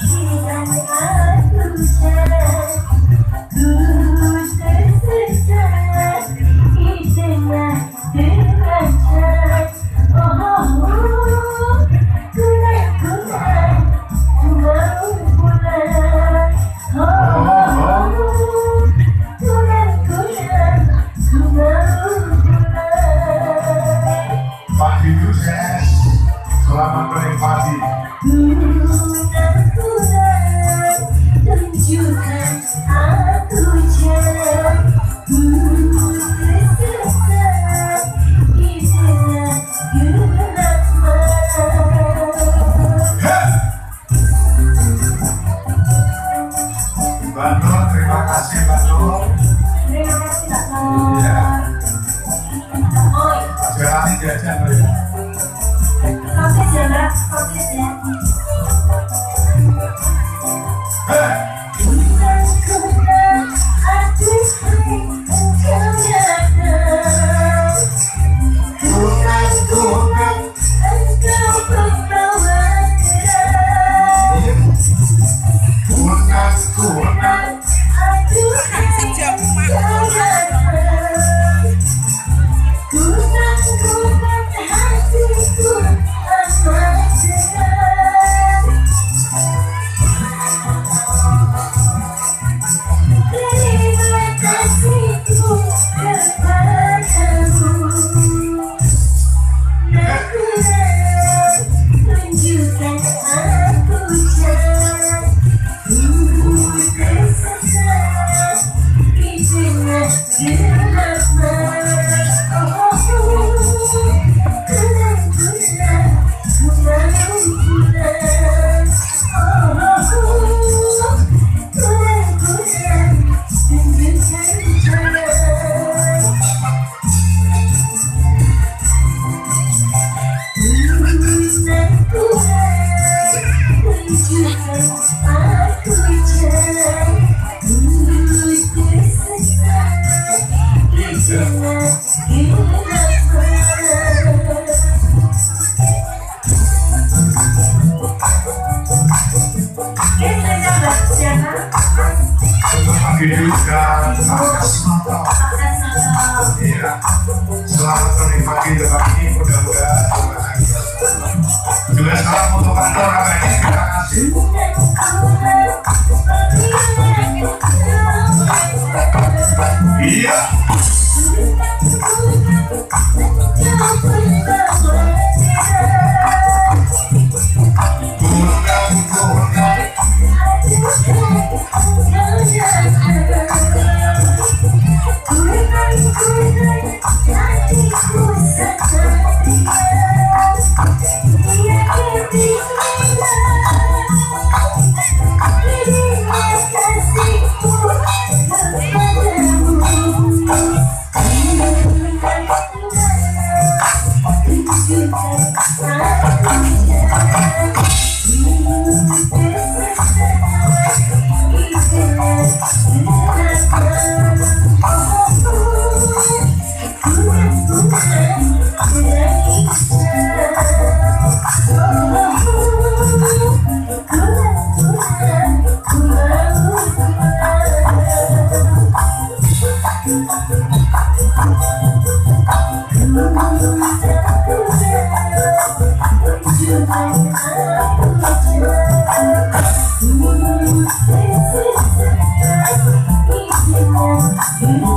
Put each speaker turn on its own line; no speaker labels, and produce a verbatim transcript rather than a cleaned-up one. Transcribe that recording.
Selamat menikmati.
Tunjukkan aku jalan tersesat di tengah gelap
Bandung, terima kasih Bandung.
Terima kasih Kak Nur.
Iya.
Oh,
Jangan diajak ya.
proses ya Mbak, proses ya.
Hei. Juga iya. Selamat menikmati debat ini, mudah-mudahan berbahagia. Juga salam untuk kantor ini, terima kasih. Iya.
Thank you.